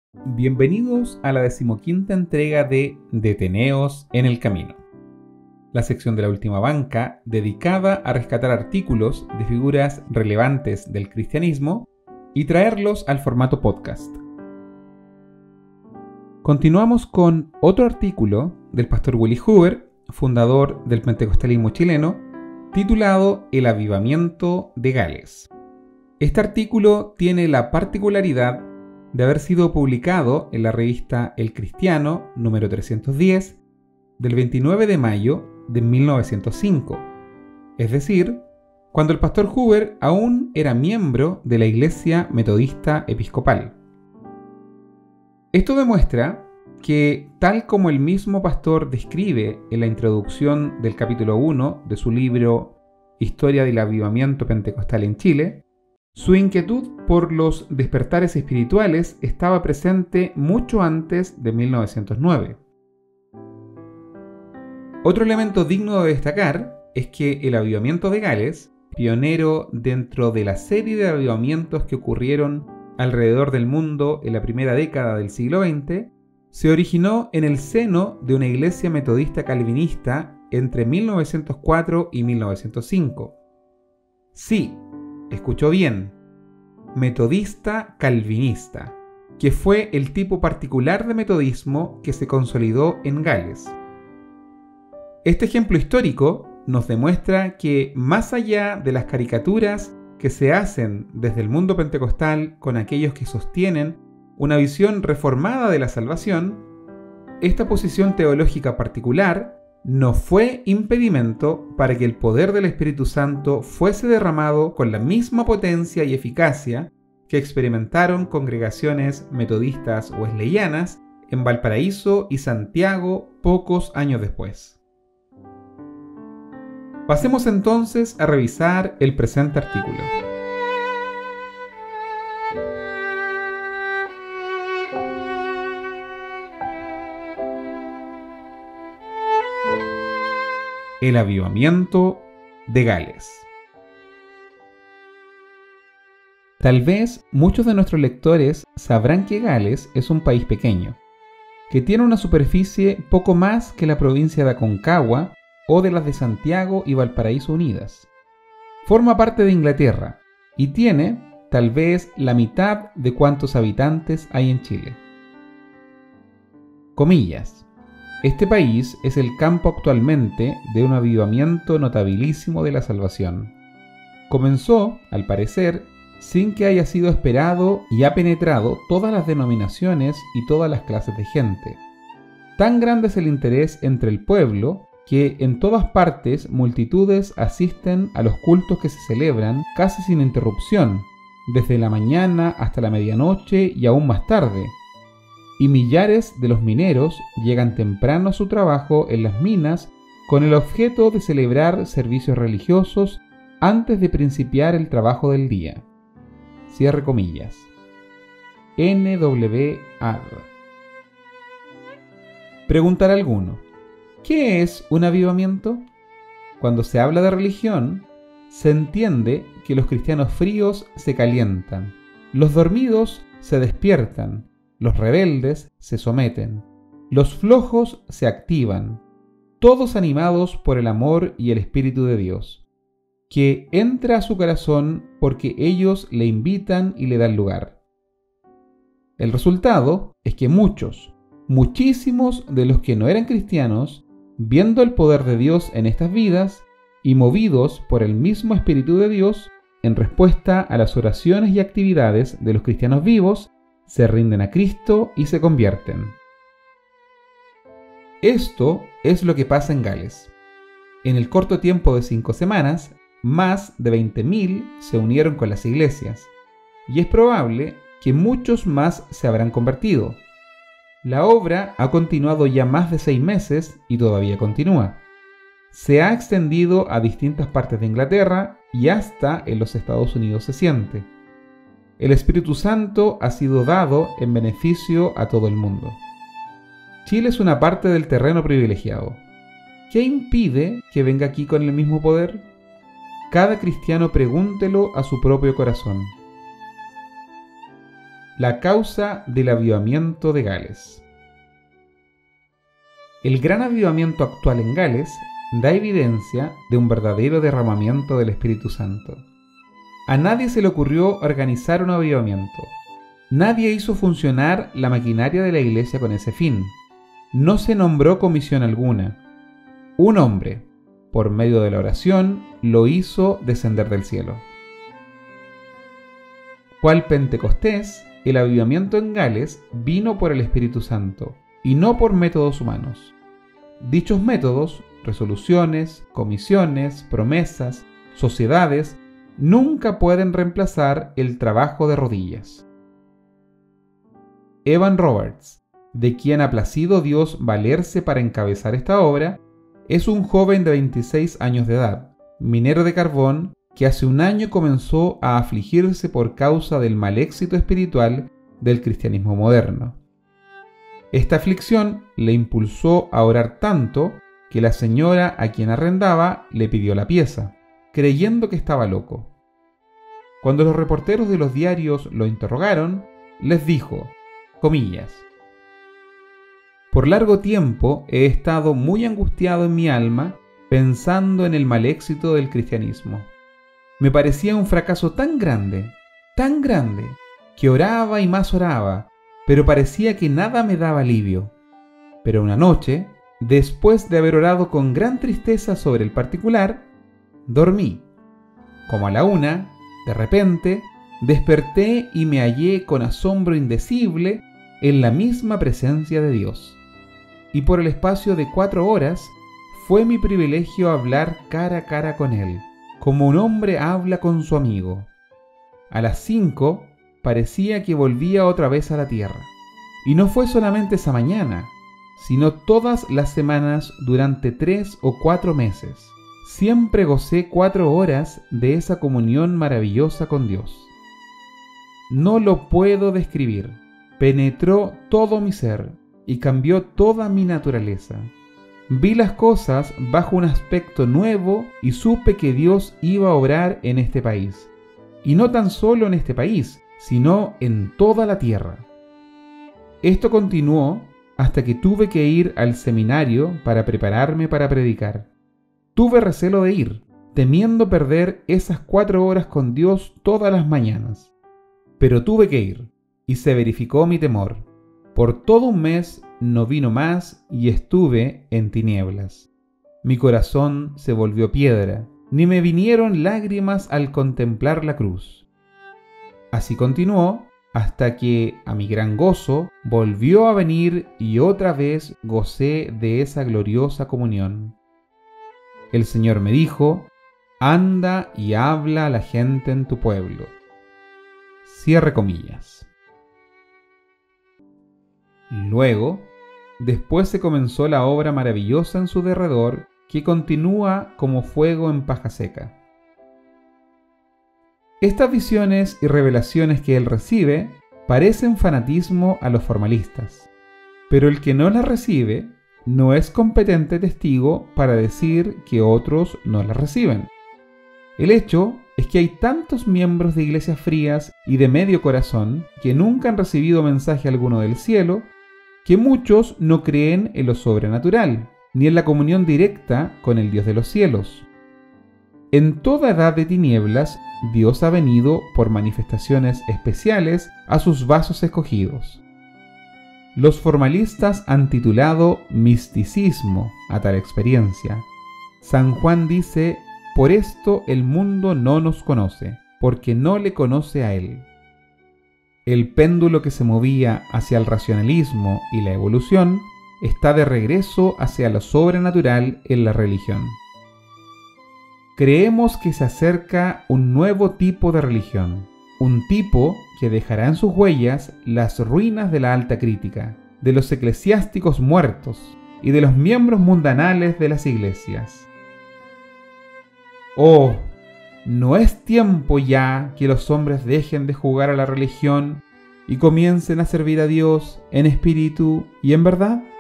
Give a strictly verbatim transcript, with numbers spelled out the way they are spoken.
Bienvenidos a la decimoquinta entrega de Deteneos en el Camino, la sección de la última banca dedicada a rescatar artículos de figuras relevantes del cristianismo y traerlos al formato podcast. Continuamos con otro artículo del pastor Willie Hoover, fundador del pentecostalismo chileno, titulado El avivamiento de Gales. Este artículo tiene la particularidad de haber sido publicado en la revista El Cristiano, número trescientos diez, del veintinueve de mayo de mil novecientos cinco, es decir, cuando el pastor Hoover aún era miembro de la Iglesia Metodista Episcopal. Esto demuestra que, tal como el mismo pastor describe en la introducción del capítulo uno de su libro Historia del Avivamiento Pentecostal en Chile, su inquietud por los despertares espirituales estaba presente mucho antes de mil novecientos nueve. Otro elemento digno de destacar es que el avivamiento de Gales, pionero dentro de la serie de avivamientos que ocurrieron alrededor del mundo en la primera década del siglo veinte, se originó en el seno de una iglesia metodista calvinista entre mil novecientos cuatro y mil novecientos cinco. Sí, escuchó bien, metodista calvinista, que fue el tipo particular de metodismo que se consolidó en Gales. Este ejemplo histórico nos demuestra que, más allá de las caricaturas que se hacen desde el mundo pentecostal con aquellos que sostienen una visión reformada de la salvación, esta posición teológica particular no fue impedimento para que el poder del Espíritu Santo fuese derramado con la misma potencia y eficacia que experimentaron congregaciones metodistas wesleyanas en Valparaíso y Santiago pocos años después. Pasemos entonces a revisar el presente artículo. El avivamiento de Gales. Tal vez muchos de nuestros lectores sabrán que Gales es un país pequeño, que tiene una superficie poco más que la provincia de Aconcagua o de las de Santiago y Valparaíso unidas. Forma parte de Inglaterra y tiene tal vez la mitad de cuantos habitantes hay en Chile. Comillas. Este país es el campo actualmente de un avivamiento notabilísimo de la salvación. Comenzó, al parecer, sin que haya sido esperado y ha penetrado todas las denominaciones y todas las clases de gente. Tan grande es el interés entre el pueblo que en todas partes multitudes asisten a los cultos que se celebran casi sin interrupción, desde la mañana hasta la medianoche y aún más tarde. Y millares de los mineros llegan temprano a su trabajo en las minas con el objeto de celebrar servicios religiosos antes de principiar el trabajo del día. Cierre comillas. N W A D. Preguntará alguno, ¿qué es un avivamiento? Cuando se habla de religión, se entiende que los cristianos fríos se calientan, los dormidos se despiertan, los rebeldes se someten, los flojos se activan, todos animados por el amor y el Espíritu de Dios, que entra a su corazón porque ellos le invitan y le dan lugar. El resultado es que muchos, muchísimos de los que no eran cristianos, viendo el poder de Dios en estas vidas y movidos por el mismo Espíritu de Dios, en respuesta a las oraciones y actividades de los cristianos vivos, se rinden a Cristo y se convierten. Esto es lo que pasa en Gales. En el corto tiempo de cinco semanas, más de veinte mil se unieron con las iglesias, y es probable que muchos más se habrán convertido. La obra ha continuado ya más de seis meses y todavía continúa. Se ha extendido a distintas partes de Inglaterra y hasta en los Estados Unidos se siente. El Espíritu Santo ha sido dado en beneficio a todo el mundo. Chile es una parte del terreno privilegiado. ¿Qué impide que venga aquí con el mismo poder? Cada cristiano pregúntelo a su propio corazón. La causa del avivamiento de Gales. El gran avivamiento actual en Gales da evidencia de un verdadero derramamiento del Espíritu Santo. A nadie se le ocurrió organizar un avivamiento. Nadie hizo funcionar la maquinaria de la iglesia con ese fin. No se nombró comisión alguna. Un hombre, por medio de la oración, lo hizo descender del cielo. Cual Pentecostés, el avivamiento en Gales vino por el Espíritu Santo y no por métodos humanos. Dichos métodos, resoluciones, comisiones, promesas, sociedades, nunca pueden reemplazar el trabajo de rodillas. Evan Roberts, de quien ha placido Dios valerse para encabezar esta obra, es un joven de veintiséis años de edad, minero de carbón, que hace un año comenzó a afligirse por causa del mal éxito espiritual del cristianismo moderno. Esta aflicción le impulsó a orar tanto que la señora a quien arrendaba le pidió la pieza, creyendo que estaba loco. Cuando los reporteros de los diarios lo interrogaron, les dijo, comillas, «Por largo tiempo he estado muy angustiado en mi alma pensando en el mal éxito del cristianismo. Me parecía un fracaso tan grande, tan grande, que oraba y más oraba, pero parecía que nada me daba alivio. Pero una noche, después de haber orado con gran tristeza sobre el particular, dormí. Como a la una, de repente, desperté y me hallé con asombro indecible en la misma presencia de Dios. Y por el espacio de cuatro horas, fue mi privilegio hablar cara a cara con Él, como un hombre habla con su amigo. A las cinco parecía que volvía otra vez a la tierra. Y no fue solamente esa mañana, sino todas las semanas durante tres o cuatro meses. Siempre gocé cuatro horas de esa comunión maravillosa con Dios. No lo puedo describir. Penetró todo mi ser y cambió toda mi naturaleza. Vi las cosas bajo un aspecto nuevo y supe que Dios iba a obrar en este país. Y no tan solo en este país, sino en toda la tierra. Esto continuó hasta que tuve que ir al seminario para prepararme para predicar. Tuve recelo de ir, temiendo perder esas cuatro horas con Dios todas las mañanas. Pero tuve que ir, y se verificó mi temor. Por todo un mes no vino más y estuve en tinieblas. Mi corazón se volvió piedra, ni me vinieron lágrimas al contemplar la cruz. Así continuó hasta que, a mi gran gozo, volvió a venir y otra vez gocé de esa gloriosa comunión. El Señor me dijo, anda y habla a la gente en tu pueblo. Cierre comillas. Luego, después se comenzó la obra maravillosa en su derredor que continúa como fuego en paja seca. Estas visiones y revelaciones que él recibe parecen fanatismo a los formalistas, pero el que no las recibe no es competente testigo para decir que otros no las reciben. El hecho es que hay tantos miembros de iglesias frías y de medio corazón que nunca han recibido mensaje alguno del cielo, que muchos no creen en lo sobrenatural, ni en la comunión directa con el Dios de los cielos. En toda edad de tinieblas, Dios ha venido por manifestaciones especiales a sus vasos escogidos. Los formalistas han titulado misticismo a tal experiencia. San Juan dice, por esto el mundo no nos conoce, porque no le conoce a Él. El péndulo que se movía hacia el racionalismo y la evolución está de regreso hacia lo sobrenatural en la religión. Creemos que se acerca un nuevo tipo de religión, un tipo que dejará en sus huellas las ruinas de la alta crítica, de los eclesiásticos muertos y de los miembros mundanales de las iglesias. Oh, ¿no es tiempo ya que los hombres dejen de jugar a la religión y comiencen a servir a Dios en espíritu y en verdad?